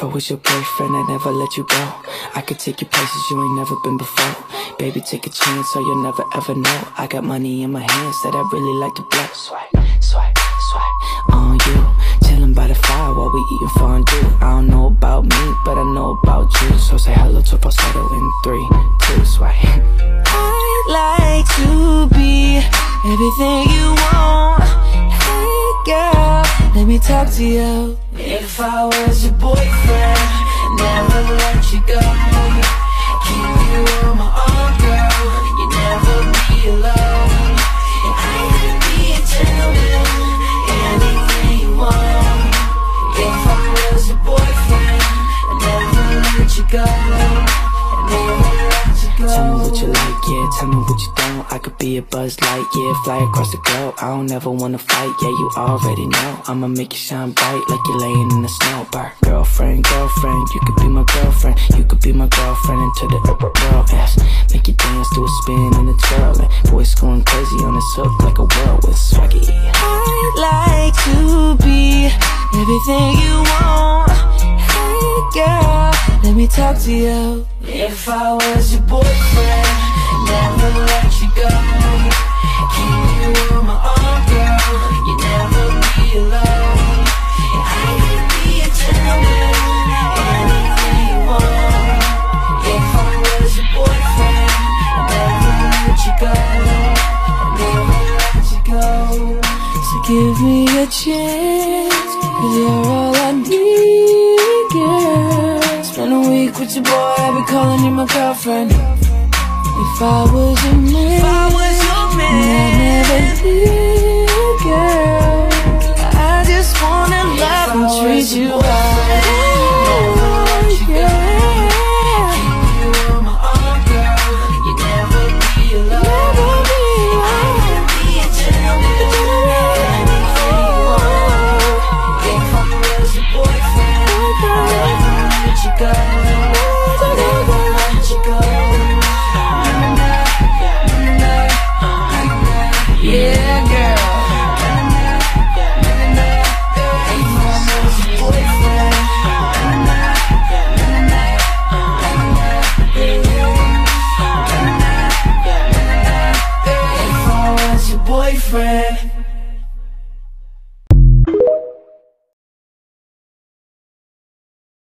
If I was your boyfriend, I'd never let you go. I could take you places you ain't never been before. Baby, take a chance so you'll never ever know. I got money in my hands that I really like to blow. Swipe, swipe, swipe on you. Chillin' by the fire while we eating fondue. I don't know about me, but I know about you. So say hello to falsetto in 3, 2, swipe. I'd like to be everything you want. Hey girl, let me talk to you. If I was your boyfriend, never let you go. Keep you on my arm, girl. You never be alone. And I could be a gentleman, anything you want. If I was your boyfriend, I'd never let you go. I'd never let you go. Tell me what you like, yeah, tell me what you don't. I could be a Buzz Light, yeah, fly across the globe. I don't ever wanna fight, yeah, you already know. I'ma make you shine bright like you're laying in the snow. Bar. Girlfriend, girlfriend, you could be my girlfriend. You could be my girlfriend into the upper world, yes. Make you dance to a spin and a twirl. And voice going crazy on this hook like a whirlwind swaggy. I'd like to be everything you want. Hey girl, let me talk to you. If I was your boyfriend, never let you go. Keep you on my arm, girl. You never be alone. And I could be a gentleman, anything you want. If I was your boyfriend, I'd never let you go. I'd never let you go. So give me a chance, 'cause you're all I need, girl. Spend a week with your boy, I'll be calling you my girlfriend. If I was your man, I'd never leave, girl. I just wanna love and treat you right.